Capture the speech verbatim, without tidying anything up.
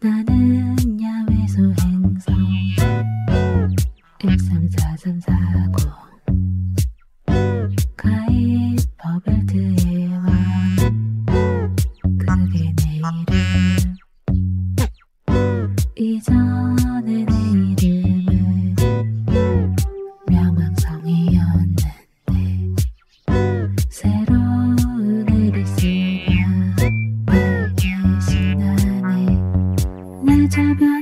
나는 야외소 행성 일삼사삼사공 가입 버벨트의 왕 그게 내 이름. 이전에 내 이름은 명왕성이었는데 새로운 에리스가 날 대신하네. 날 잡아